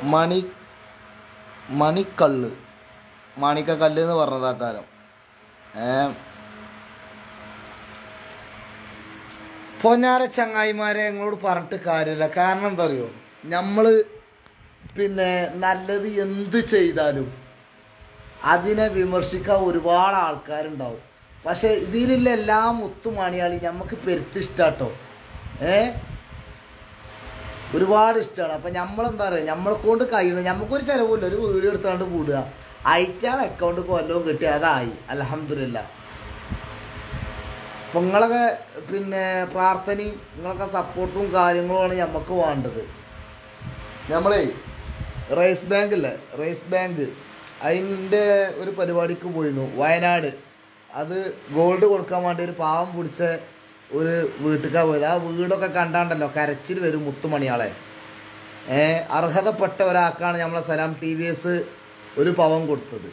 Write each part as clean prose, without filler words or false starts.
മണി മണിക്കല്ല് മാണിക്കക്കല്ല് എന്ന് പറഞ്ഞതാ കാലം. പൊന്നാര ചങ്ങായിമാരെ ഞങ്ങളോട് പറഞ്ഞിട്ട് കാര്യമില്ല. കാരണം എന്താ അറിയോ, നമ്മൾ നല്ലത് എന്ത് ചെയ്താലും അതിനെ വിമർശിക്കാൻ ഒരുപാട് ആൾക്കാരുണ്ടാവും. പക്ഷെ ഇതിലുള്ള എല്ലാ മുത്തുമണിയാളി നമുക്ക് പെരുത്തിഷ്ടാട്ടോ. ഒരുപാട് ഇഷ്ടമാണ്. അപ്പം നമ്മളെന്താ പറയുക, നമ്മളെ കൊണ്ട് കഴിയണം. നമുക്കൊരു ചിലവില്ല, ഒരു വീഡിയോ എടുത്തുകൊണ്ട് കൂടുക, അയറ്റാൾ അക്കൗണ്ട് കൊല്ലവും കിട്ടി, അതായി അൽഹംദുലില്ലാ. അപ്പം നിങ്ങളൊക്കെ പ്രാർത്ഥനയും നിങ്ങളൊക്കെ സപ്പോർട്ടും കാര്യങ്ങളുമാണ് നമുക്ക് വേണ്ടത്. നമ്മളേ റൈസ് ബാങ്ക് ഇല്ലേ, റൈസ് ബാങ്ക് അതിൻ്റെ ഒരു പരിപാടിക്ക് പോയിരുന്നു വയനാട്. അത് ഗോൾഡ് കൊടുക്കാൻ വേണ്ടി ഒരു പാവം പിടിച്ച ഒരു വീട്ടിലേക്കാണ് പോയത്. ആ വീടൊക്കെ കണ്ടാണ്ടല്ലോ കരച്ചിൽ വരും മുത്തുമണിയാളെ. അർഹതപ്പെട്ട ഒരാൾക്കാണ് നമ്മളെ സലാം TVS ഒരു പവൻ കൊടുത്തത്.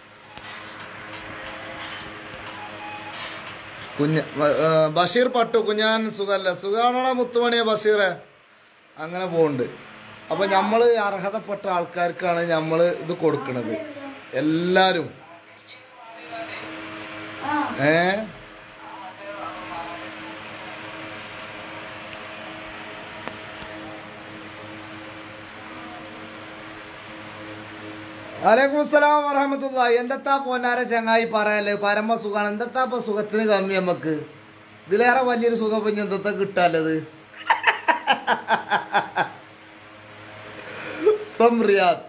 ബഷീർ പട്ടു കുഞ്ഞാൻ സുഖമല്ല, സുഖമാണോടാ മുത്തുമണിയെ ബഷീറെ? അങ്ങനെ പോകുന്നുണ്ട്. അപ്പം നമ്മൾ അർഹതപ്പെട്ട ആൾക്കാർക്കാണ് നമ്മൾ ഇത് കൊടുക്കുന്നത് എല്ലാവരും. വലൈക്കും അസ്സലാം വറഹ്മത്തുള്ളാഹി. എന്തെത്താ പൊന്നാര ചങ്ങായി പറയല്ലേ, പരമ സുഖമാണ്. എന്തെത്താ ഇപ്പൊ സുഖത്തിന് കമ്മി നമുക്ക്? ഇതിലേറെ വലിയൊരു സുഖം പിന്നെ എന്തെത്താ കിട്ടാല്ലത്? From Riyadh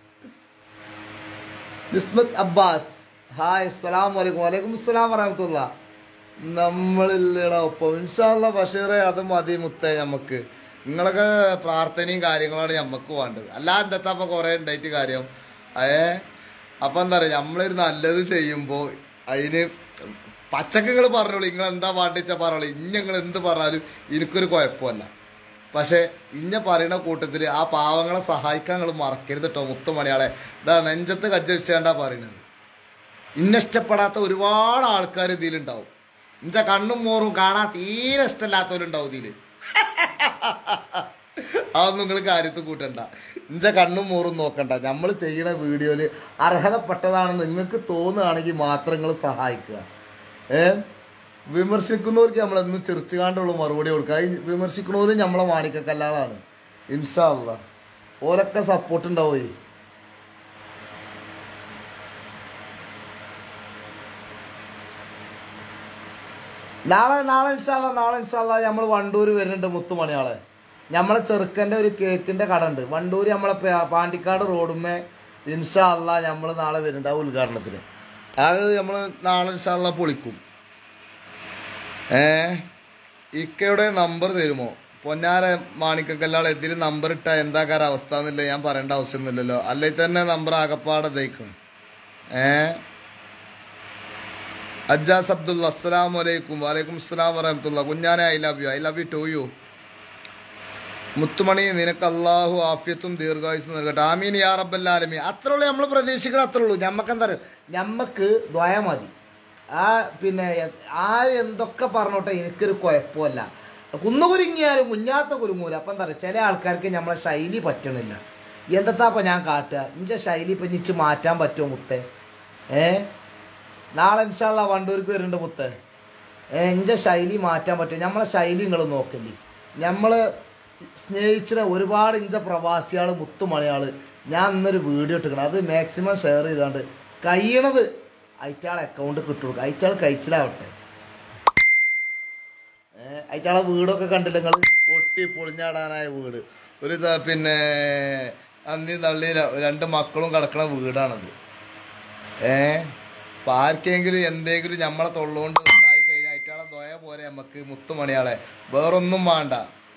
Nismath Abbas, hi അസ്സലാമു അലൈക്കും. വലൈക്കും അസ്സലാം വറഹ്മത്തുള്ളാഹി. നമ്മളില്ലടാ ഒപ്പം ഇൻഷാ അല്ലാഹ് ബഷീറെ, അത് മതി മുത്തേ. നമുക്ക് നിങ്ങളൊക്കെ പ്രാർത്ഥനയും കാര്യങ്ങളാണ് നമുക്ക് വേണ്ടത്. അല്ല എന്തെത്താ ഇപ്പൊ കുറേ ഉണ്ടായിട്ട് കാര്യം. അപ്പം എന്താ പറയുക, നമ്മളൊരു നല്ലത് ചെയ്യുമ്പോൾ അതിന് പച്ചക്കങ്ങൾ പറഞ്ഞോളൂ, നിങ്ങൾ എന്താ പാട്ടിച്ചാൽ പറഞ്ഞോളൂ. നിങ്ങൾ എന്ത് പറഞ്ഞാലും എനിക്കൊരു കുഴപ്പമല്ല. പക്ഷേ പറയുന്ന കൂട്ടത്തിൽ ആ പാവങ്ങളെ സഹായിക്കാൻ നിങ്ങൾ മറക്കരുത് കേട്ടോ മുത്തുമണിയാളെ. ഇതാ നെഞ്ചത്ത് കജ്ജടിച്ചാണ്ടാ പറയുന്നത്. ഇഷ്ടപ്പെടാത്ത ഒരുപാട് ആൾക്കാർ ഇതിലുണ്ടാവും. കണ്ണും മോറും കാണാൻ തീരെ ഇഷ്ടമില്ലാത്തവരുണ്ടാവും ഇതിൽ. അതൊന്നും നിങ്ങൾ കാര്യത്തിൽ കൂട്ടണ്ട. കണ്ണും മോറും നോക്കണ്ട. നമ്മൾ ചെയ്യുന്ന വീഡിയോയിൽ അർഹതപ്പെട്ടതാണെന്ന് നിങ്ങൾക്ക് തോന്നുകയാണെങ്കിൽ മാത്രം നിങ്ങൾ സഹായിക്കുക. വിമർശിക്കുന്നവർക്ക് നമ്മളെന്നും ചിരിച്ചുകാണ്ടുള്ള മറുപടി കൊടുക്കുക. വിമർശിക്കുന്നവരും നമ്മളെ മാണിക്കക്കല്ലാളാണ്. ഇൻഷാ അല്ലാഹ് ഓരൊക്കെ സപ്പോർട്ട് ഉണ്ടാവുകയും. നാളെ ഇൻഷാ അല്ലാഹ് നമ്മൾ വണ്ടൂർ വരുന്നുണ്ട് മുത്തുമണിയാളെ. നമ്മളെ ചെറുക്കൻ്റെ ഒരു കേക്കിൻ്റെ കട ഉണ്ട് വണ്ടൂർ, നമ്മളെ പാണ്ടിക്കാട് റോഡുമ്മേ. ഇൻഷാ അല്ലാഹ് നമ്മൾ നാളെ വരുന്നുണ്ട് ആ ഉദ്ഘാടനത്തിന്. അത് നമ്മൾ നാളെ ഇൻഷാ അല്ലാഹ് പൊളിക്കും. ഇക്കയുടെ നമ്പർ തരുമോ? പൊന്നാര മാണിക്കക്കല്ലാൾ എന്തിന് നമ്പർ ഇട്ടാൽ എന്താ കാര്യം അവസ്ഥ എന്നില്ല ഞാൻ പറയേണ്ട ആവശ്യമൊന്നുമില്ലല്ലോ. അല്ലെങ്കിൽ തന്നെ നമ്പർ ആകപ്പാടെ തയ്ക്കണം. അജാസ് അബ്ദുള്ള, അസ്സലാമു അലൈക്കും. വലൈക്കും അസ്സലാം വറഹ്മത്തുള്ളാഹി. കുഞ്ഞാനെ I love you too you. മുത്തുമണി നിനക്ക് അള്ളാഹു ആഫിയത്തും ദീർഘായുസ്സും നൽകട്ടെ. ആമീൻ യാ റബ്ബൽ ആലമീൻ. അത്രേ ഉള്ളൂ നമ്മൾ പ്രതീക്ഷിക്കണം. അത്രേ ഉള്ളൂ. നമുക്കെന്താ പറയുക, നമുക്ക് ദ്വയ മതി. എന്തൊക്കെ പറഞ്ഞോട്ടെ എനിക്കൊരു കുഴപ്പമില്ല. കുന്നുകുരുങ്ങിയാലും കുഞ്ഞാത്ത കുരുങ്ങൂല. അപ്പം എന്താ പറയുക, ചില ആൾക്കാർക്ക് നമ്മളെ ശൈലി പറ്റണില്ല. എന്തെത്താപ്പം ഞാൻ കാട്ടുക? ഇഞ്ചെ ശൈലി ഇപ്പം ഇനിച്ച് മാറ്റാൻ പറ്റുമോ മുത്തേ? നാളെ ഇൻഷാ അല്ലാഹ് വണ്ടൂർക്ക് വരുന്നുണ്ട് മുത്തേ. ഇഞ്ചെ ശൈലി മാറ്റാൻ പറ്റും. നമ്മളെ ശൈലി നിങ്ങൾ നോക്കില്ലേ. നമ്മൾ സ്നേഹിച്ചിട്ട് ഒരുപാട് ഇഞ്ച പ്രവാസികൾ മുത്തുമണിയാൾ. ഞാൻ ഇന്നൊരു വീഡിയോ ഇട്ടിക്കണം, അത് മാക്സിമം ഷെയർ ചെയ്താണ്ട് കഴിയണത് അയറ്റാളെ അക്കൗണ്ട് കിട്ടും. അയറ്റാൾ കഴിച്ചിലാവട്ടെ. അയറ്റാളെ വീടൊക്കെ കണ്ടില്ല നിങ്ങൾ, പൊട്ടി പൊളിഞ്ഞാടാനായ വീട്. ഒരു അന്നി തള്ളി 2 മക്കളും കിടക്കണ വീടാണത്. അപ്പം ആർക്കെങ്കിലും എന്തെങ്കിലും നമ്മളെ തൊള്ളുകൊണ്ട് ആയി കഴിഞ്ഞാൽ അയറ്റാളെ ദ്വയ പോരെ നമുക്ക് മുത്തുമണിയാളെ, വേറൊന്നും വേണ്ട.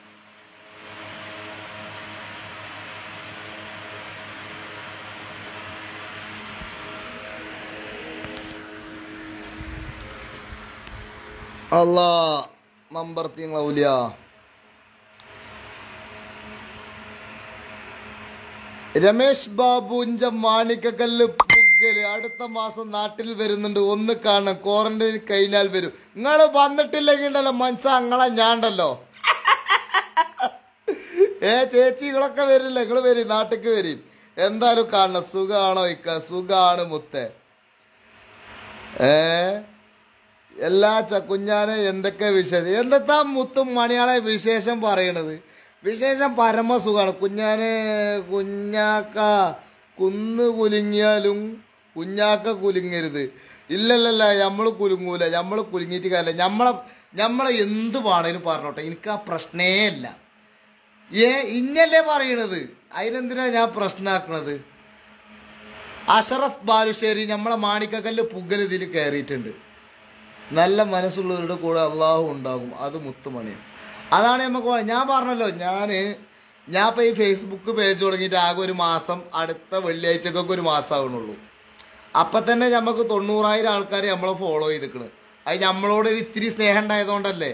അല്ലാ മമ്പർത്തിങ്ങളൂല. രമേശ് ബാബുഞ്ച മാണിക്കക്കല്ല് പുകല് അടുത്ത മാസം നാട്ടിൽ വരുന്നുണ്ട്. ഒന്ന് കാണാം, ക്വാറന്റൈൻ കഴിഞ്ഞാൽ വരും. നിങ്ങൾ വന്നിട്ടില്ലെങ്കിൽ ഉണ്ടല്ലോ മനസ്സാ, നിങ്ങളെ ഞാണ്ടല്ലോ ചേച്ചികളൊക്കെ വരില്ല, നിങ്ങൾ വരും, നാട്ടിക്ക് വരും. എന്തായാലും കാണണം. സുഖാണോ ഇക്ക? സുഖാണ് മുത്തേ. എല്ലാ കുഞ്ഞാനെ എന്തൊക്കെ വിശേഷം? എന്തെത്താ മുത്തും മണിയാളെ വിശേഷം പറയണത്? വിശേഷം പരമസുഖമാണ് കുഞ്ഞാനെ. കുഞ്ഞാക്ക കുന്ന് കുലുങ്ങിയാലും കുഞ്ഞാക്ക കുലുങ്ങരുത്. ഇല്ലല്ലല്ല, നമ്മൾ കുലുങ്ങൂല. നമ്മൾ കുലുങ്ങിയിട്ട് കാര്യമില്ല. നമ്മളെ എന്ത് പാടേലും പറഞ്ഞോട്ടെ, എനിക്ക് ആ പ്രശ്നേ ഇല്ല. ഇന്നല്ലേ പറയണത്, അതിനെന്തിനാണ് ഞാൻ പ്രശ്നമാക്കണത്? അഷറഫ് ബാലുശ്ശേരി നമ്മളെ മാണിക്കക്കല്ല് പുകൽ ഇതിൽ കയറിയിട്ടുണ്ട്. നല്ല മനസ്സുള്ളവരുടെ കൂടെ അള്ളാഹു ഉണ്ടാകും. അത് മുത്തുമണിയാണ്. അതാണ് നമുക്ക് ഞാൻ പറഞ്ഞല്ലോ. ഞാൻ ഇപ്പോൾ ഈ ഫേസ്ബുക്ക് പേജ് തുടങ്ങിയിട്ട് ആകെ ഒരു മാസം, അടുത്ത വെള്ളിയാഴ്ചക്കൊക്കെ ഒരു മാസം ആവണുള്ളൂ. അപ്പം തന്നെ നമുക്ക് 90,000 ആൾക്കാർ നമ്മളെ ഫോളോ ചെയ്തിക്കണ്. അത് നമ്മളോടൊരു ഇത്തിരി സ്നേഹം ഉണ്ടായതുകൊണ്ടല്ലേ.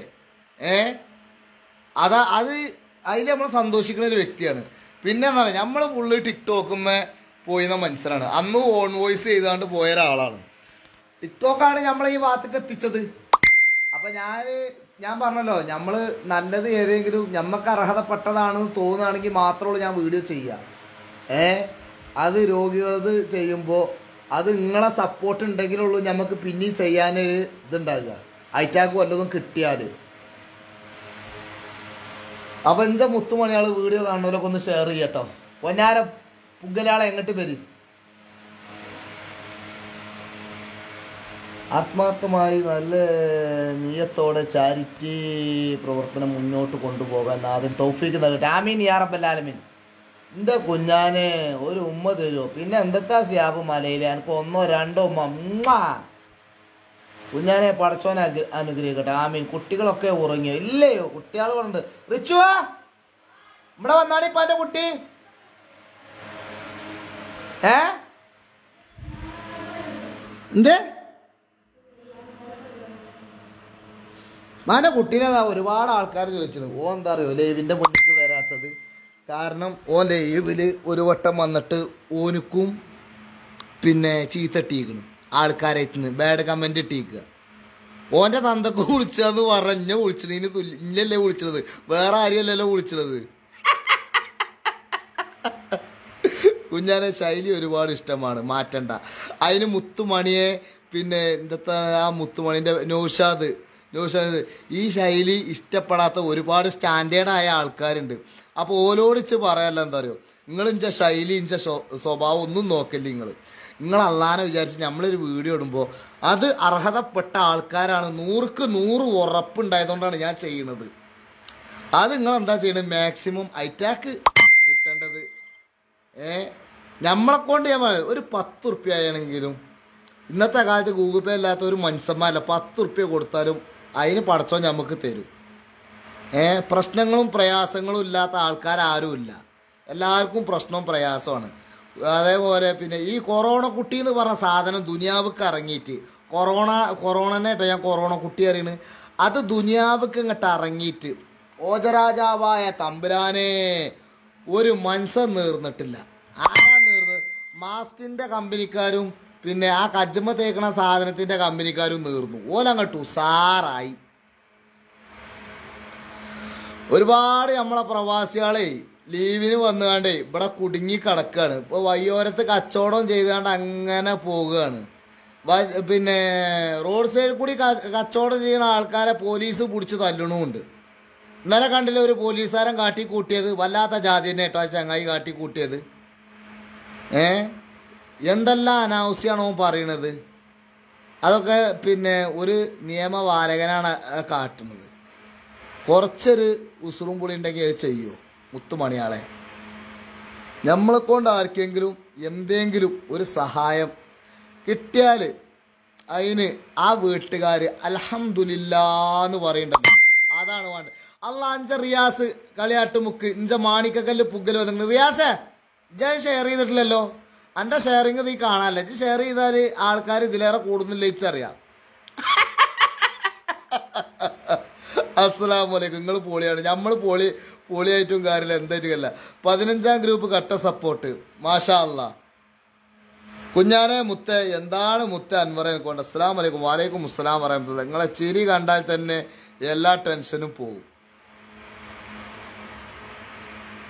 അത് അതിൽ നമ്മൾ സന്തോഷിക്കുന്ന ഒരു വ്യക്തിയാണ്. പിന്നെ എന്താ പറയുക, നമ്മൾ ഫുള്ള് ടിക്ടോക്കുമ്മേ പോയിന്ന മനസ്സിലാണ്. അന്ന് ഓൺ വോയിസ് ചെയ്താണ്ട് പോയ ഒരാളാണ്. ടിക്ടോക്കാണ് നമ്മളെ ഈ ഭാഗത്തേക്ക് എത്തിച്ചത്. അപ്പം ഞാൻ പറഞ്ഞല്ലോ, നമ്മൾ നല്ലത് ഏതെങ്കിലും നമുക്ക് അർഹതപ്പെട്ടതാണെന്ന് തോന്നുകയാണെങ്കിൽ മാത്രമേ ഞാൻ വീഡിയോ ചെയ്യുക. അത് രോഗികളത് ചെയ്യുമ്പോൾ അത് നിങ്ങളെ സപ്പോർട്ട് ഉണ്ടെങ്കിലുള്ളൂ നമുക്ക് പിന്നെയും ചെയ്യാൻ ഇതുണ്ടാകുക. ഐറ്റാക്ക് വല്ലതും കിട്ടിയാൽ. അപ്പം എൻ്റെ മുത്തുമണിയാൾ വീഡിയോ കാണുന്നവരൊക്കെ ഒന്ന് ഷെയർ ചെയ്യട്ടോ. പൊന്നാര പുകലാളെ എങ്ങോട്ട് വരും. ആത്മാർത്ഥമായി നല്ല നീയത്തോടെ ചാരിറ്റി പ്രവർത്തനം മുന്നോട്ട് കൊണ്ടുപോകാൻ ആദ്യം തൗഫീക്ക് നൽകട്ടെ. ആമീൻ യാ റബ്ബൽ ആലമീൻ. എൻ്റെ കുഞ്ഞാനെ ഒരു ഉമ്മ തരുമോ? പിന്നെ എന്തൊക്കെ സ്യാബ് മലയിൽ എനിക്ക് 1 2 ഉമ്മ. കുഞ്ഞാനെ പടച്ചോനെ അനുഗ്രഹിക്കട്ടെ. ആമീൻ. കുട്ടികളൊക്കെ ഉറങ്ങിയോ? ഇല്ലയോ? കുട്ടികൾ കൊണ്ട് റിച്ചുവാ ഇവിടെ വന്നാണ് ഇപ്പം എൻ്റെ കുട്ടി. എന്തേ മാൻ്റെ കുട്ടീനെ ഒരുപാട് ആൾക്കാർ ചോദിച്ചിരുന്നു. എന്താ അറിയോ ലൈവിൻ്റെ മുന്നിലേക്ക് വരാത്തത്? കാരണം ലൈവിൽ ഒരു വട്ടം വന്നിട്ട് ഓനുക്കും പിന്നെ ചീത്തട്ടിക്കണം. ആൾക്കാരായിട്ടിന്ന് ബാഡ് കമൻറ്റ് ഇട്ടിക്കുക. ഓൻ്റെ തന്തക്ക് വിളിച്ചതെന്ന് പറഞ്ഞ വിളിച്ചതിന് ഇല്ലല്ലേ വിളിച്ചത്, വേറെ ആരെയല്ലല്ലോ വിളിച്ചത്. കുഞ്ഞാനെ ശൈലി ഒരുപാട് ഇഷ്ടമാണ്, മാറ്റണ്ട. അതിന് മുത്തുമണിയെ പിന്നെ എന്താ ആ മുത്തുമണിൻ്റെ നൗഷാദ് ഈ ശൈലി ഇഷ്ടപ്പെടാത്ത ഒരുപാട് സ്റ്റാൻഡേർഡായ ആൾക്കാരുണ്ട്. അപ്പോൾ ഓലോടിച്ച് പറയാമല്ലോ, എന്താ പറയുക, നിങ്ങൾ ഇഞ്ച ശൈലി ഇഞ്ച സ്വഭാവം ഒന്നും നോക്കില്ല. നിങ്ങൾ അള്ളാനെ വിചാരിച്ച് നമ്മളൊരു വീഡിയോ ഇടുമ്പോൾ അത് അർഹതപ്പെട്ട ആൾക്കാരാണ്. 100ക്ക് 100 ഉറപ്പുണ്ടായതുകൊണ്ടാണ് ഞാൻ ചെയ്യുന്നത്. അത് നിങ്ങളെന്താ ചെയ്യണത്? മാക്സിമം ഐറ്റാക്ക് കിട്ടേണ്ടത് നമ്മളെക്കൊണ്ട് ഞാൻ ഒരു 10 ഉറുപ്പ്യ ആണെങ്കിലും, ഇന്നത്തെ കാലത്ത് ഗൂഗിൾ പേ ഇല്ലാത്ത ഒരു മനുഷ്യന്മാരല്ല. 10 ഉറുപ്പ്യ കൊടുത്താലും അതിന് പടച്ചോ നമുക്ക് തരും. പ്രശ്നങ്ങളും പ്രയാസങ്ങളും ഇല്ലാത്ത ആൾക്കാരാരുമില്ല. എല്ലാവർക്കും പ്രശ്നവും പ്രയാസമാണ്. അതേപോലെ പിന്നെ ഈ കൊറോണ കുട്ടി എന്ന് പറഞ്ഞ സാധനം ദുനിയാവുക്ക് ഇറങ്ങിയിട്ട്, കൊറോണനായിട്ടോ ഞാൻ കൊറോണ കുട്ടി അറിയണ്. അത് ദുനിയാവുക്ക് ഇങ്ങോട്ട് ഇറങ്ങിയിട്ട് ഓജരാജാവായ തമ്പുരാനെ ഒരു മനുഷ്യൻ നേർന്നിട്ടില്ല. ആരാ നേർന്ന്? മാസ്കിൻ്റെ കമ്പനിക്കാരും പിന്നെ ആ കജ്ജമ്മ തേക്കണ സാധനത്തിൻ്റെ കമ്പനിക്കാരും നേർന്നു. ഓലങ്ങോട്ട് ഉസാറായി. ഒരുപാട് നമ്മളെ പ്രവാസികളെ ലീവിന് വന്നുകാണ്ടേ ഇവിടെ കുടുങ്ങി കിടക്കുകയാണ്. ഇപ്പോൾ വയ്യോരത്ത് കച്ചവടം ചെയ്തുകൊണ്ട് അങ്ങനെ പോകുകയാണ്. പിന്നെ റോഡ് സൈഡിൽ കൂടി കച്ചവടം ചെയ്യുന്ന ആൾക്കാരെ പോലീസ് പിടിച്ച് തല്ലണമുണ്ട്. ഇന്നലെ കണ്ടില്ല ഒരു പോലീസുകാരൻ കാട്ടിക്കൂട്ടിയത്? വല്ലാത്ത ജാതി തന്നെ കേട്ടോ ചങ്ങായി കാട്ടിക്കൂട്ടിയത്. എന്തെല്ലാം അനാവശ്യമാണോ പറയണത്? അതൊക്കെ പിന്നെ ഒരു നിയമപാലകനാണ് കാട്ടുന്നത്. കുറച്ചൊരു ഉസുറും പുളി ഉണ്ടെങ്കിൽ അത് ചെയ്യുമോ മുത്തുമണിയാളെ? നമ്മളെ കൊണ്ട് ആർക്കെങ്കിലും എന്തെങ്കിലും ഒരു സഹായം കിട്ടിയാൽ അതിന് ആ വീട്ടുകാർ അൽഹംദുലില്ലാന്ന് പറയണ്ടല്ലോ. അതാണ് വേണ്ടത്. അഞ്ച റിയാസ് കളിയാട്ടുമുക്ക് ഇഞ്ച മാണിക്കക്കല്ല് പുകൽ വന്നിട്ടുണ്ട്. റിയാസേ ഞാൻ ഷെയർ ചെയ്തിട്ടില്ലല്ലോ. എൻ്റെ ഷെയറിങ് നീ കാണാനല്ലേ? ഷെയർ ചെയ്താൽ ആൾക്കാർ ഇതിലേറെ കൂടുന്നില്ല, ഇച്ചറിയാം. അസ്സലാമലൈക്കും. നിങ്ങൾ പൊളിയാണ്. നമ്മൾ പൊളിയായിട്ടും കാര്യമില്ല, എന്തായിട്ടും കാര്യമില്ല. 15ാം ഗ്രൂപ്പ് കട്ട സപ്പോർട്ട്, മാഷാ അല്ലാ. കുഞ്ഞാനെ മുത്തേ എന്താണ് മുത്തേ അൻവറെ കൊണ്ട്. അസ്സലാമലൈക്കും. വാലൈക്കും അസ്സലാം വറഹ്മത്തുള്ളാഹി. നിങ്ങളെ ചിരി കണ്ടാൽ തന്നെ എല്ലാ ടെൻഷനും പോകും.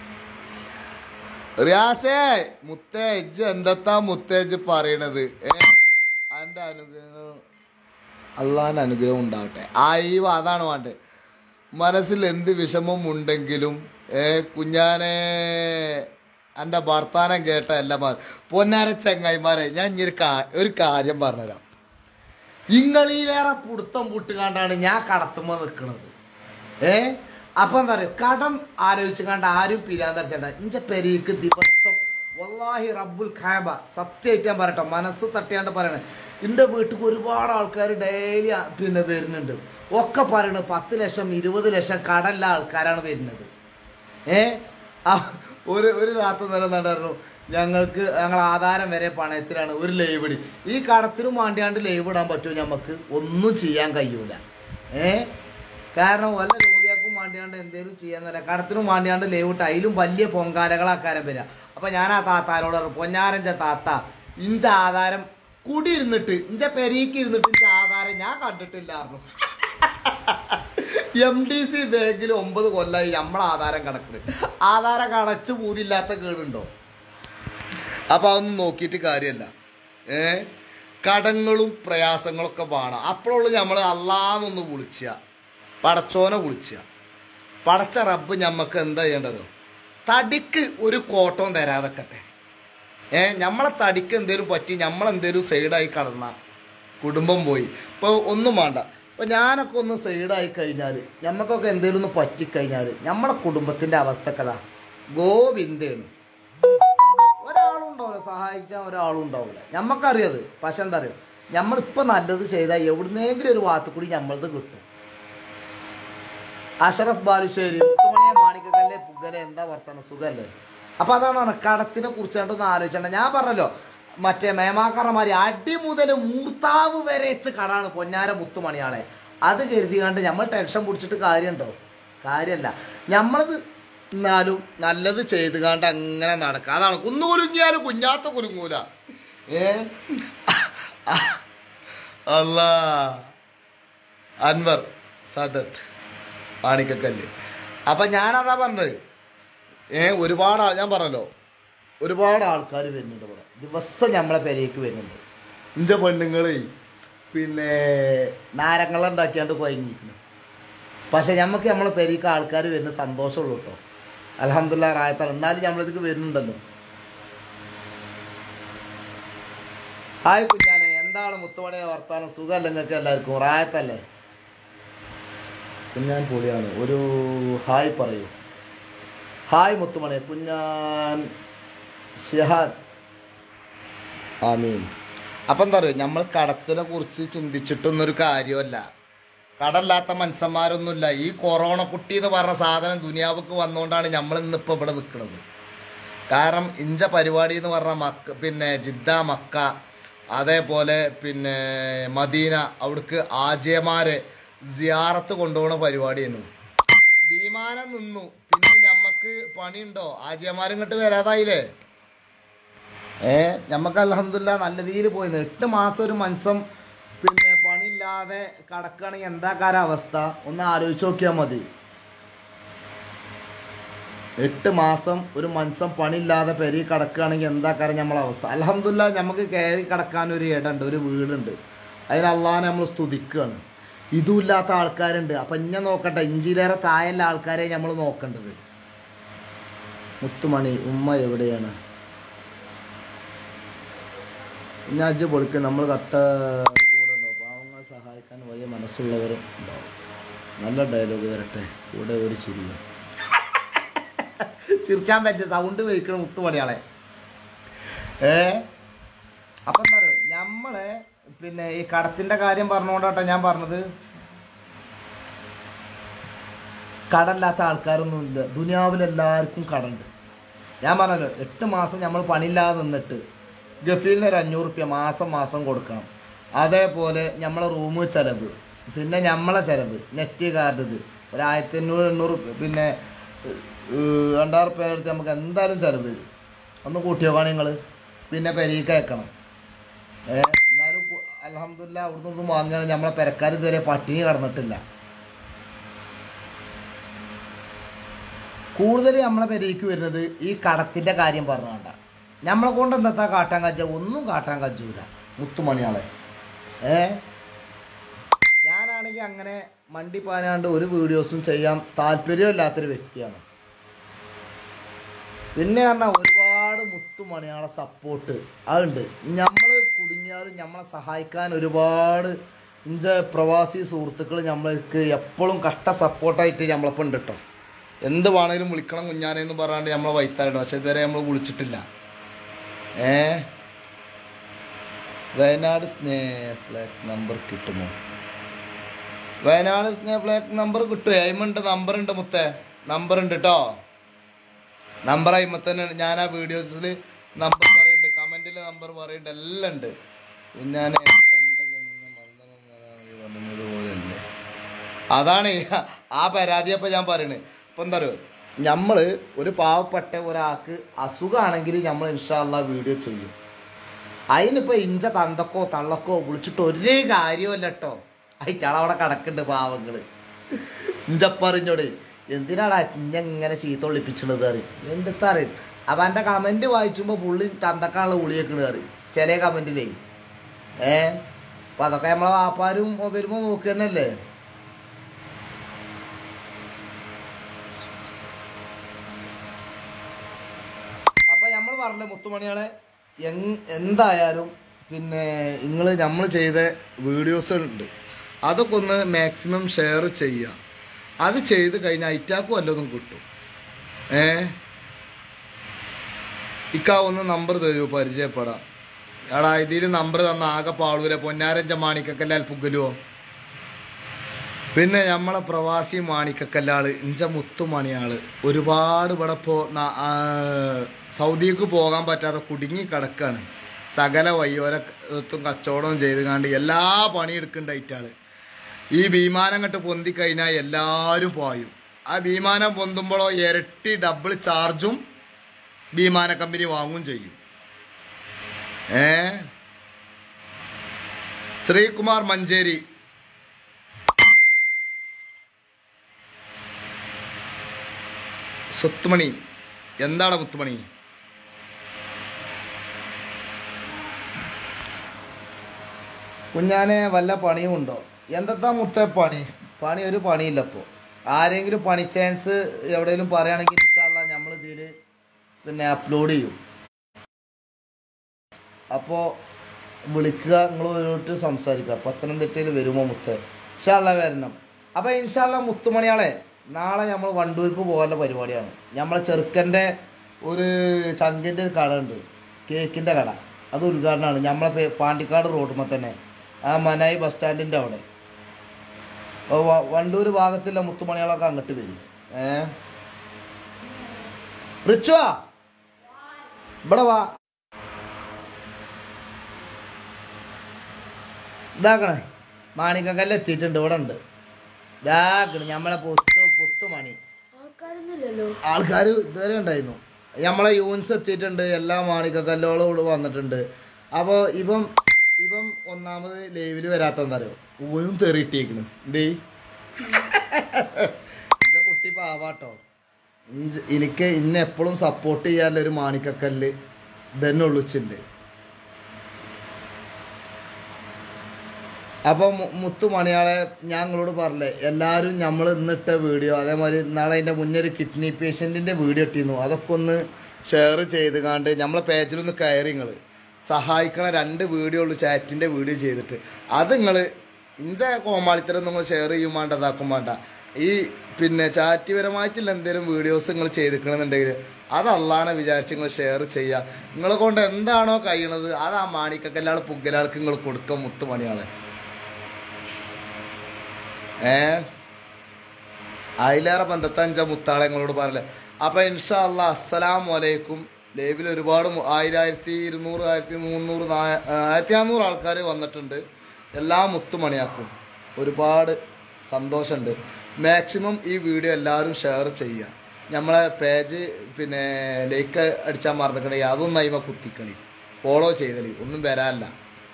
റിയാസേ മുത്തേ ഇജ്ജ് എന്തത്താ മുത്തേജ് പറയണത്? എൻ്റെ അനുഗ്രഹം, അള്ളാൻ്റെ അനുഗ്രഹം ഉണ്ടാവട്ടെ. അയ്യോ അതാണ് വേണ്ടത്. മനസ്സിൽ എന്ത് വിഷമം ഉണ്ടെങ്കിലും കുഞ്ഞാനെ എൻ്റെ ഭർത്താനം കേട്ട എല്ലാം പൊന്നാര ചങ്ങായിമാരെ, ഞാൻ ഇനി ഒരു കാര്യം പറഞ്ഞുതരാം. ഇങ്ങളിലേറെ പുടുത്തം പുട്ടുകാണ്ടാണ് ഞാൻ കടത്തുമ്പോൾ നിൽക്കുന്നത്. അപ്പം എന്താ പറയുക, കടം ആലോചിച്ച് കണ്ട് ആരും പിരാന്തരച്ചേണ്ട. ഇഞ്ച പെരീക്ക് ദിവസം വല്ലാഹി റബ്ബുൽ ഖാബ സത്യമായിട്ട് ഞാൻ പറയട്ടോ, മനസ്സ് തട്ടിയാണ്ട് പറയണേ. എൻ്റെ വീട്ടിൽ ഒരുപാട് ആൾക്കാർ ഡെയിലി വരുന്നുണ്ട്. ഒക്കെ പറയണത് 10 ലക്ഷം 20 ലക്ഷം കടല്ല ആൾക്കാരാണ് വരുന്നത്. ഒരു രാത്രി നേരം നടന്നു, ഞങ്ങൾ ആധാരം വരെ പണയത്തിലാണ്, ഒരു ലൈവ് ഇടി. ഈ കടത്തിനും വേണ്ടിയാണ്ട് ലൈവ് ഇടാൻ പറ്റുമോ? നമുക്ക് ഒന്നും ചെയ്യാൻ കഴിയൂല. കാരണം വല്ല രോഗിയാക്കും വേണ്ടിയാണ്ട് എന്തെങ്കിലും ചെയ്യാന്നല്ല, കടത്തിനും വേണ്ടിയാണ്ട് ലൈവ് ഇട്ട് അതിലും വലിയ പൊങ്കാലകളാക്കാരം വരിക. അപ്പം ഞാൻ ആ താത്താനോട് പറഞ്ഞു, പൊന്നാരഞ്ച താത്ത, ഇഞ്ച ആധാരം കൂടി ഇരുന്നിട്ട് ഇഞ്ച പെരീക്ക് ഇരുന്നിട്ട് ഇഞ്ച ആധാരം ഞാൻ കണ്ടിട്ടില്ലായിരുന്നു. MDC ബാങ്കിൽ 9 കൊല്ലമായി നമ്മളെ ആധാരം കണക്കുണ്ട്. ആധാരം കടച്ചു പൂതില്ലാത്ത കേടുണ്ടോ? അപ്പം അതൊന്നും നോക്കിയിട്ട് കാര്യമല്ല. കടങ്ങളും പ്രയാസങ്ങളൊക്കെ വേണം. അപ്പോഴുള്ളൂ നമ്മൾ അല്ലാന്നൊന്ന് വിളിച്ച, പടച്ചോനെ വിളിച്ച. പടച്ച റബ്ബ് ഞമ്മക്ക് എന്താ ചെയ്യേണ്ടത്? തടിക്ക് ഒരു കോട്ടവും തരാതെക്കട്ടെ. നമ്മളെ തടിക്ക് എന്തേലും പറ്റി നമ്മളെന്തേലും സൈഡായി കടന്ന കുടുംബം പോയി. ഇപ്പോൾ ഒന്നും വേണ്ട. ഇപ്പോൾ ഞാനൊക്കെ ഒന്ന് സൈഡായി കഴിഞ്ഞാൽ, ഞമ്മക്കൊക്കെ എന്തേലും ഒന്ന് പറ്റിക്കഴിഞ്ഞാൽ നമ്മളെ കുടുംബത്തിൻ്റെ അവസ്ഥ കഥ ഗോവിന്ദയാണ്. ഒരാളും ഉണ്ടാവില്ല, സഹായിച്ചാൽ ഒരാളും ഉണ്ടാവില്ല. ഞമ്മക്കറിയത്. പക്ഷെ എന്താ അറിയോ, നമ്മളിപ്പോൾ നല്ലത് ചെയ്താൽ എവിടുന്നെങ്കിലും ഒരു ഭാഗത്ത് കൂടി നമ്മളത് കിട്ടും. അഷറഫ് ബാലുശ്ശേരി, മുത്തുമണിയെ മാണിക്കക്കല്ലേ പുകലെ, എന്താ വർത്തമാനം, സുഖല്ലേ? അപ്പം അതാണ് കടത്തിനെ കുറിച്ചായിട്ടൊന്ന് ആലോചിച്ചേണ്ട. ഞാൻ പറഞ്ഞല്ലോ, മറ്റേ മേമാക്കാറന്മാർ അടി മുതൽ മൂർത്താവ് വരെ വെച്ച് കടാണ് പൊന്നാര മുത്തുമണിയാളെ. അത് കരുതി കണ്ട് നമ്മൾ ടെൻഷൻ പിടിച്ചിട്ട് കാര്യമുണ്ടോ? കാര്യമല്ല. നമ്മളത് എന്നാലും നല്ലത് ചെയ്ത് കണ്ട് അങ്ങനെ നടക്കുക. അതാണ് കുന്നു കുലുങ്ങിയാലും കുഞ്ഞാത്ത കുലുങ്ങൂല. അല്ലാ അൻവർ സദത്ത് മാണിക്കക്കല്ല്. അപ്പം ഞാനതാ പറഞ്ഞത്. ഒരുപാട് ഞാൻ പറഞ്ഞല്ലോ, ഒരുപാട് ആൾക്കാർ വരുന്നുണ്ട് ഇവിടെ. ദിവസം നമ്മളെ പെരേക്ക് വരുന്നുണ്ട്. ഇഞ്ച പെണ്ണുങ്ങൾ പിന്നെ നാരങ്ങളുണ്ടാക്കിയാണ്ട് കുഴങ്ങിയിരിക്കുന്നു. പക്ഷെ നമുക്ക് നമ്മളെ പെരേക്ക് ആൾക്കാർ വരുന്ന സന്തോഷമുള്ളൂ കേട്ടോ. അൽഹംദുലില്ലാഹ് റായത്താണ്. എന്നാലും നമ്മളിതൊക്കെ വരുന്നുണ്ടല്ലോ. ഹായ് കുഞ്ഞാനെ, എന്താണ് മുത്തുമണിയെ വർത്താനം? സുഖമല്ല നിങ്ങൾക്ക് എല്ലാവർക്കും? റായത്തല്ലേ? കുഞ്ഞാൻ പൊളിയാണ്. ഒരു ഹായ് പറയൂ. ഹായ് മുത്തുമണി. കുഞ്ഞാൻ ഷിഹാദ് ആമീൻ. അപ്പം എന്താ പറയുക, നമ്മൾ കടത്തിനെ കുറിച്ച് ചിന്തിച്ചിട്ടൊന്നൊരു കാര്യമല്ല. കടമില്ലാത്ത മനുഷ്യന്മാരൊന്നുമില്ല. ഈ കൊറോണ കുട്ടി എന്ന് പറഞ്ഞ സാധനം ദുനിയാവുക്ക് വന്നുകൊണ്ടാണ് നമ്മൾ ഇന്നിപ്പോൾ ഇവിടെ നിൽക്കുന്നത്. കാരണം ഇഞ്ച പരിപാടി എന്ന് പറഞ്ഞാൽ പിന്നെ ജിദ്ദ, മക്ക, അതേപോലെ പിന്നെ മദീന, അവിടേക്ക് ആജിയമാരെ സിയാറത്ത് കൊണ്ടുപോകുന്ന പരിപാടിയായിരുന്നു. വിമാനം നിന്നു. പിന്നെ ഞമ്മക്ക് പണിയുണ്ടോ? ആജിയമാരും ഇങ്ങോട്ട് വരാതായില്ലേ? ഞമ്മക്ക് അൽഹംദുലില്ലാഹ് നല്ല രീതിയിൽ പോയിരുന്നു. 8 മാസം ഒരു മനുഷ്യൻ പിന്നെ പണിയില്ലാതെ കിടക്കുകയാണെങ്കിൽ എന്താ കാര അവസ്ഥ ഒന്ന് ആലോചിച്ച് നോക്കിയാൽ മതി. 8 മാസം ഒരു മനുഷ്യൻ പണിയില്ലാതെ പെരി കിടക്കുകയാണെങ്കിൽ എന്താ കാര്യം നമ്മളെ അവസ്ഥ? അൽഹംദുലില്ലാഹ് നമുക്ക് കയറി കിടക്കാനൊരു ഇടമുണ്ട്, ഒരു വീടുണ്ട്. അതിന് അള്ളാഹനെ നമ്മൾ സ്തുതിക്കുകയാണ്. ഇതുമില്ലാത്ത ആൾക്കാരുണ്ട്. അപ്പം ഇന്നെ നോക്കട്ടെ, ഇഞ്ചിയിലേറെ താഴെയുള്ള ആൾക്കാരെ നമ്മൾ നോക്കേണ്ടത്. മുത്തുമണി ഉമ്മ എവിടെയാണ്? പിന്നെ അജ്ജ് പൊളിക്കുക. നമ്മൾ കട്ട കൂടെ ഉണ്ടാവും. പാവങ്ങളെ സഹായിക്കാൻ വലിയ മനസ്സുള്ളവരും ഉണ്ടാവും. നല്ല ഡയലോഗ് വരട്ടെ, കൂടെ ഒരു ചിരിയും. ചിരിച്ചാൻ പറ്റും, സൗണ്ട് വയ്ക്കണം മുത്തുമണിയാളെ. അപ്പം എന്താ പറയുക, നമ്മളെ പിന്നെ ഈ കടത്തിൻ്റെ കാര്യം പറഞ്ഞുകൊണ്ടാട്ടോ ഞാൻ പറഞ്ഞത്. കടമില്ലാത്ത ആൾക്കാരൊന്നുമില്ല ദുനിയാവിലെല്ലാവർക്കും കടമുണ്ട്. ഞാൻ പറഞ്ഞല്ലോ, 8 മാസം നമ്മൾ പണിയില്ലാതെ നിന്നിട്ട് ഗഫീലിന് ഒരു 500 റുപ്യ മാസം കൊടുക്കണം. അതേപോലെ നമ്മളെ റൂം ചിലവ്, പിന്നെ നമ്മളെ ചിലവ്, നെറ്റ് കാർഡ്, ഇത് ഒരു 1500-800 പിന്നെ 2000 റുപ്യ എടുത്ത് നമുക്ക് എന്തായാലും ചിലവ് വരും. ഒന്ന് കൂട്ടിയോക്കാണ് നിങ്ങൾ. പിന്നെ പെരീക്ക് അയക്കണം. എന്നാലും അൽഹംദുലില്ലാഹ് അവിടുന്ന് ഒന്നും വാങ്ങുകയാണ്. നമ്മളെ പെരക്കാർ ഇതുവരെ പട്ടിണി കടന്നിട്ടില്ല. കൂടുതൽ നമ്മളെ പെരേക്ക് വരുന്നത് ഈ കടത്തിൻ്റെ കാര്യം പറഞ്ഞുകൊണ്ട. നമ്മളെ കൊണ്ട് എന്താ കാട്ടാൻ കജ്ജ? ഒന്നും കാട്ടാൻ കജ്ജൂല മുത്തുമണിയാളെ. ഞാനാണെങ്കിൽ അങ്ങനെ മണ്ടി പാനാണ്ട് ഒരു വീഡിയോസും ചെയ്യാൻ താല്പര്യമില്ലാത്തൊരു വ്യക്തിയാണ്. പിന്നെ പറഞ്ഞാൽ ഒരുപാട് മുത്തുമണിയാളെ സപ്പോർട്ട് അതുണ്ട്. നമ്മൾ കുടുങ്ങിയാലും നമ്മളെ സഹായിക്കാൻ ഒരുപാട് പ്രവാസി സുഹൃത്തുക്കൾ നമ്മൾക്ക് എപ്പോഴും കട്ട സപ്പോർട്ടായിട്ട് നമ്മളപ്പം ഉണ്ട് കേട്ടോ. എന്ത് വേണേലും വിളിക്കണം കുഞ്ഞാനെന്ന് പറയാണ്ട് നമ്മളെ വൈത്താറുണ്ട്. പക്ഷെ ഇതുവരെ നമ്മൾ വിളിച്ചിട്ടില്ല. വയനാട് സ്നേഹ ഫ്ലാഗ് നമ്പർ കിട്ടുമോ? വയനാട് സ്നേഹ ഫ്ലാഗ് നമ്പർ കിട്ടും. അയിമുണ്ട്, നമ്പറുണ്ട് മുത്തേ, നമ്പറുണ്ട് കേട്ടോ. നമ്പർ അയിമ തന്നെ. ഞാൻ ആ വീഡിയോസിൽ നമ്പർ പറയുന്നുണ്ട്, കമൻറ്റിൽ നമ്പർ പറയുന്നുണ്ട്, എല്ലാം ഉണ്ട്. കുഞ്ഞാനെ പറഞ്ഞതുപോലെയല്ലേ, അതാണ് ആ പരാതിയപ്പോൾ ഞാൻ പറയണത്. ഇപ്പം എന്താ പറയുക, നമ്മൾ ഒരു പാവപ്പെട്ട ഒരാൾക്ക് അസുഖമാണെങ്കിൽ നമ്മൾ ഇൻഷാ അല്ലാഹ് വീഡിയോ ചെയ്യും. അതിനിപ്പോൾ ഇഞ്ച തന്തക്കോ തള്ളക്കോ വിളിച്ചിട്ട് ഒരേ കാര്യമല്ല കേട്ടോ. അയച്ചാളവിടെ കിടക്കുന്നുണ്ട് പാവങ്ങൾ. ഇഞ്ചപ്പറിഞ്ഞോട് എന്തിനാടാ ഇങ്ങനെ ചീത്ത ഒളിപ്പിച്ചുള്ളത് അറിയും. എന്തെത്താ അറിയും. അപ്പം എൻ്റെ കമൻറ്റ് വായിച്ചുമ്പോൾ ഫുള്ള് തന്തക്കാനുള്ള ഉളിയൊക്കെ അറിയും ചില കമൻറ്റിലേ. അപ്പം അതൊക്കെ നമ്മളെ വാപ്പാരും വരുമ്പോൾ നോക്കുക തന്നെയല്ലേ. അപ്പം നമ്മൾ പറഞ്ഞില്ലേ മുത്തുമണികളെ, എന്തായാലും പിന്നെ നമ്മൾ ചെയ്ത വീഡിയോസ് ഉണ്ട്, അതൊക്കെ ഒന്ന് മാക്സിമം ഷെയർ ചെയ്യുക. അത് ചെയ്ത് കഴിഞ്ഞാൽ ഐറ്റാക്കും വല്ലതും കിട്ടും. ഇക്കാവുന്ന നമ്പർ തരൂ, പരിചയപ്പെടാം. എടാ ഇതിൽ നമ്പർ തന്ന ആകെ പാളൂല. പൊന്നാരഞ്ച മാണിക്കക്കല്ലാൽ പുകലുവോ. പിന്നെ നമ്മളെ പ്രവാസി മാണിക്കക്കല്ലാൾ ഇഞ്ച മുത്തുമണിയാൾ ഒരുപാട് ഇവിടെ ഇപ്പോൾ സൗദിക്ക് പോകാൻ പറ്റാതെ കുടുങ്ങി കിടക്കാണ്. സകല വയ്യോരത്തും കച്ചവടവും ചെയ്ത് കാണ്ട് എല്ലാ പണിയെടുക്കേണ്ടായിട്ടാൾ. ഈ വിമാനം കണ്ട് പൊന്തിക്കഴിഞ്ഞാൽ എല്ലാവരും പായും. ആ വിമാനം പൊന്തുമ്പോഴോ ഇരട്ടി ഡബിൾ ചാർജും വിമാന കമ്പനി വാങ്ങും ചെയ്യും. ശ്രീകുമാർ മഞ്ചേരി, സ്വത്തുമണി, എന്താണ് മുത്തുമണി? കുഞ്ഞാനെ വല്ല പണിയും ഉണ്ടോ? എന്താ മുത്തേ പണി? പണി ഒരു പണിയില്ല. ഇപ്പോൾ ആരെങ്കിലും പണി ചാൻസ് എവിടെയെങ്കിലും പറയുകയാണെങ്കിൽ ഇൻഷാ അല്ലാഹ് നമ്മൾ ഇതിൽ പിന്നെ അപ്ലോഡ് ചെയ്യും. അപ്പോൾ വിളിക്കുക, നിങ്ങൾ ഒരുട്ട് സംസാരിക്കുക. പത്തനംതിട്ടയിൽ വരുമോ മുത്തേ? ഇൻഷാ അല്ലാഹ് വരണം. അപ്പോൾ ഇൻഷാ അല്ലാഹ് മുത്തുമണിയാളെ, നാളെ നമ്മൾ വണ്ടൂർക്ക് പോകാനുള്ള പരിപാടിയാണ്. നമ്മളെ ചെറുക്കൻ്റെ ഒരു ചങ്കിൻ്റെ ഒരു കട ഉണ്ട്, കേക്കിൻ്റെ കട. അത് ഉദ്ഘാടനമാണ് നമ്മളെ പാണ്ടിക്കാട് റോഡുമ്പോൾ തന്നെ, ആ മനായി ബസ് സ്റ്റാൻഡിൻ്റെ അവിടെ. വണ്ടൂർ ഭാഗത്തുള്ള മുത്തുമണികളൊക്കെ അങ്ങോട്ട് വരും. റിച്ചുവാ ഇവിടെ വാ. ഇതാക്കണേ, മാണിക്കക്കല്ല് എത്തിയിട്ടുണ്ട്, ഇവിടെ ഉണ്ട്. ഇതാക്കണേ നമ്മളെ പൊത്തുമണി. ആൾക്കാർ ഇതുവരെ ഉണ്ടായിരുന്നു. നമ്മളെ യൂൺസ് എത്തിയിട്ടുണ്ട്, എല്ലാ മാണിക്കക്കല്ലുകളും ഇവിടെ വന്നിട്ടുണ്ട്. അപ്പോൾ ഇപ്പം ഒന്നാമത് ലൈവിൽ വരാത്തെന്താ അറിയോ, ഊനും തെറിയിട്ടേക്കണ്. എന്തേ ഇന്റെ കുട്ടി പാവാട്ടോ. എനിക്ക് ഇന്നെ എപ്പോഴും സപ്പോർട്ട് ചെയ്യാനുള്ളൊരു മാണിക്കക്കല്ല് ഇതന്നെ ഉള്ളിച്ചുണ്ട്. അപ്പോൾ മുത്തുമണിയാളെ, ഞാൻ നിങ്ങളോട് പറഞ്ഞേ, എല്ലാവരും നമ്മൾ ഇന്നിട്ട വീഡിയോ, അതേമാതിരി നാളെ അതിൻ്റെ മുന്നേ ഒരു കിഡ്നി പേഷ്യൻറ്റിൻ്റെ വീഡിയോ ഇട്ടിരുന്നു, അതൊക്കെ ഒന്ന് ഷെയർ ചെയ്ത് കാണ്ട് നമ്മളെ പേജിലൊന്ന് കയറി നിങ്ങൾ സഹായിക്കണ 2 വീഡിയോ ഉള്ളു, ചാറ്റിൻ്റെ വീഡിയോ ചെയ്തിട്ട്. അത് നിങ്ങൾ ഇഞ്ച കോമാളിത്തരം നിങ്ങൾ ഷെയർ ചെയ്യും വേണ്ട, ഇതാക്കും വേണ്ട. ഈ പിന്നെ ചാറ്റുപരമായിട്ടുള്ള എന്തെങ്കിലും വീഡിയോസ് നിങ്ങൾ ചെയ്തിക്കണമെന്നുണ്ടെങ്കിൽ അത് അള്ളാനെ വിചാരിച്ച് നിങ്ങൾ ഷെയർ ചെയ്യുക. നിങ്ങളെ കൊണ്ട് എന്താണോ കഴിയണത് അത് ആ മാണിക്കക്കല്ലാൾ പുകലാൾക്ക് നിങ്ങൾ കൊടുക്കുക മുത്തുമണിയാളെ. അതിലേറെ ബന്ധത്തഞ്ച മുത്താളെ നിങ്ങളോട് പറയല്ലേ. അപ്പോൾ ഇൻഷാ അല്ലാഹ് അസ്സലാമു അലൈക്കും. ലൈവിൽ ഒരുപാട് 1200, 1300, 1400 ആൾക്കാർ വന്നിട്ടുണ്ട്. എല്ലാ മുത്തുമണിയാക്കും ഒരുപാട് സന്തോഷമുണ്ട്. മാക്സിമം ഈ വീഡിയോ എല്ലാവരും ഷെയർ ചെയ്യുക. നമ്മളെ പേജ് പിന്നെ ലൈക്ക് അടിച്ചാൽ മറന്നിട്ടുണ്ടെങ്കിൽ അതൊന്നും അതിമ കുത്തിക്കളി, ഫോളോ ചെയ്തളി, ഒന്നും വരാനില്ല.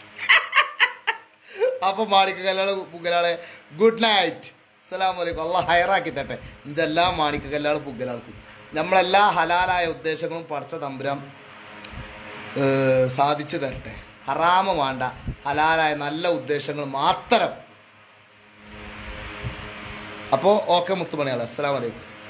അപ്പോൾ മാണിക്കക്കല്ലാൾ പുകലാളെ ഗുഡ് നൈറ്റ്, അസ്സലാമു അലൈക്കും. അള്ളാഹ് ഹൈറാക്കി തട്ടെ ഇഞ്ചെല്ലാ മാണിക്കക്കല്ലാൾ പുകലാൾക്കും. നമ്മളെല്ലാ ഹലാലായ ഉദ്ദേശങ്ങളും പടച്ച തമ്പുരാൻ സാധിച്ചു തരട്ടെ. ഹറാമ് വേണ്ട, ഹലാലായ നല്ല ഉദ്ദേശങ്ങൾ മാത്രം. അപ്പോൾ ഓക്കെ മുത്തുമണിയാളെ, അസ്സലാമു അലൈക്കും.